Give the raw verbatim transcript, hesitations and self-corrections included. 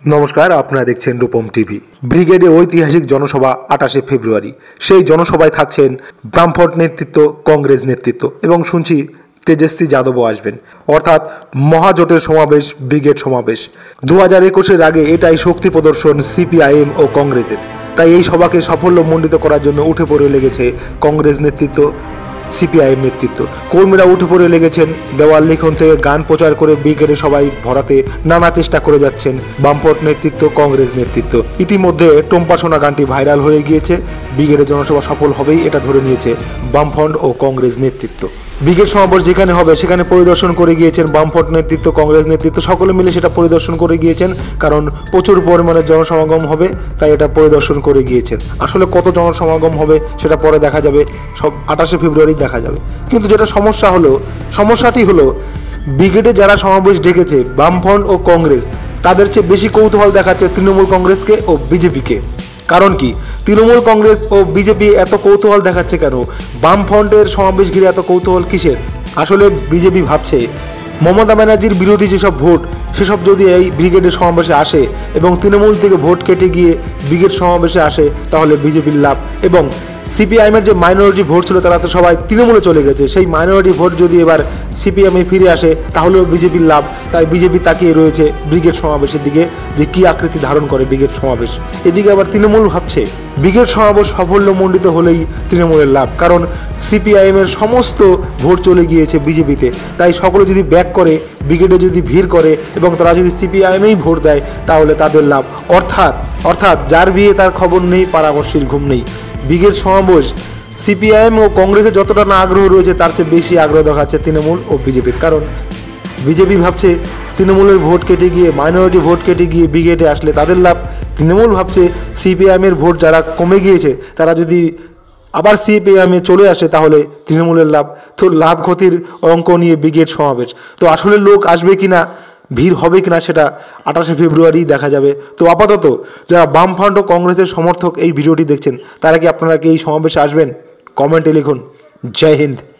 নমস্কার, আপনারা দেখছেন রূপম টিভি। ব্রিগেডে ঐতিহাসিক জনসভা আঠাশে ফেব্রুয়ারি। সেই জনসভায় থাকছেন বামফ্রন্ট নেতৃত্ব, কংগ্রেস নেতৃত্ব এবং শুনছি তেজস্বী যাদবও আসবেন। অর্থাৎ মহাজোটের সমাবেশ, ব্রিগেড সমাবেশ। দু হাজার একুশের আগে এটাই শক্তি প্রদর্শন সিপিআইএম ও কংগ্রেসের। তাই এই সভাকে সাফল্যমণ্ডিত করার জন্য উঠে পড়ে লেগেছে কংগ্রেস নেতৃত্ব, সিপিআইএম নেতৃত্ব। কর্মীরা উঠে পড়ে লেগেছেন, দেওয়াল লিখন থেকে গান প্রচার করে ব্রিগেডে সবাই ভরাতে নানা চেষ্টা করে যাচ্ছেন বামফ্রন্ট নেতৃত্ব, কংগ্রেস নেতৃত্ব। ইতিমধ্যে টম্পা সোনা গানটি ভাইরাল হয়ে গিয়েছে। ব্রিগেডের জনসভা সফল হবেই এটা ধরে নিয়েছে বামফ্রন্ট ও কংগ্রেস নেতৃত্ব। ব্রিগেড সমাবেশ যেখানে হবে সেখানে পরিদর্শন করে গিয়েছেন বামফ্রন্ট নেতৃত্ব, কংগ্রেস নেতৃত্ব, সকলে মিলে সেটা পরিদর্শন করে গিয়েছেন। কারণ প্রচুর পরিমাণে জনসমাগম হবে, তাই এটা পরিদর্শন করে গিয়েছেন। আসলে কত জনসমাগম হবে সেটা পরে দেখা যাবে, সব আঠাশে ফেব্রুয়ারি দেখা যাবে। কিন্তু যেটা সমস্যা হলো, সমস্যাটি হলো ব্রিগেডে যারা সমাবেশ ডেকেছে বামফ্রন্ট ও কংগ্রেস, তাদের চেয়ে বেশি কৌতূহল দেখাচ্ছে তৃণমূল কংগ্রেসকে ও বিজেপিকে। কারণ কি, তৃণমূল কংগ্রেস ও বিজেপি এত কৌতূহল দেখাচ্ছে কেন? বামফ্রন্টের সমাবেশ ঘিরে এত কৌতূহল কিসের? আসলে বিজেপি ভাবছে মমতা ব্যানার্জির বিরোধী যেসব ভোট, সেসব যদি এই ব্রিগেডের সমাবেশে আসে এবং তৃণমূল থেকে ভোট কেটে গিয়ে ব্রিগেড সমাবেশে আসে, তাহলে বিজেপির লাভ। এবং সিপিআইএমের যে মাইনরিটি ভোট ছিল তারা তো সবাই তৃণমূলে চলে গেছে, সেই মাইনরিটি ভোট যদি এবার সিপিএমে ফিরে আসে তাহলেও বিজেপির লাভ। তাই বিজেপি তাকিয়ে রয়েছে ব্রিগেড সমাবেশের দিকে, যে কী আকৃতি ধারণ করে ব্রিগেড সমাবেশ। এদিকে আবার তৃণমূল ভাবছে ব্রিগেড সমাবেশ সাফল্যমণ্ডিত হলেই তৃণমূলের লাভ, কারণ সিপিআইএমের সমস্ত ভোট চলে গিয়েছে বিজেপিতে। তাই সকলে যদি ব্যাক করে, ব্রিগেডে যদি ভিড় করে এবং তারা যদি সিপিআইএমেই ভোট দেয় তাহলে তাদের লাভ। অর্থাৎ অর্থাৎ যার বিয়ে তার খবর নেই, পাড়াবর্ষীর ঘুম নেই। ব্রিগেড সমাবেশ সিপিআইএম ও কংগ্রেসের যতটা না আগ্রহ রয়েছে তার চেয়ে বেশি আগ্রহ দেখাচ্ছে তৃণমূল ও বিজেপির। কারণ বিজেপি ভাবছে তৃণমূলের ভোট কেটে গিয়ে, মাইনরিটি ভোট কেটে গিয়ে ব্রিগেডে আসলে তাদের লাভ। তৃণমূল ভাবছে সিপিআইএমের ভোট যারা কমে গিয়েছে তারা যদি আবার সিপিআইএমে চলে আসে তাহলে তৃণমূলের লাভ। তো লাভ ক্ষতির অঙ্ক নিয়ে ব্রিগেড সমাবেশ। তো আসলে লোক আসবে কিনা, ভিড় হবে কিনা, সেটা আঠাশে ফেব্রুয়ারি দেখা যাবে। তো আপাতত যারা বামফ্রন্ট ও কংগ্রেসের সমর্থক এই ভিডিওটি দেখছেন, তারা কি আপনারা কি এই সমাবেশে আসবেন? কমেন্টে লিখুন। জয় হিন্দ।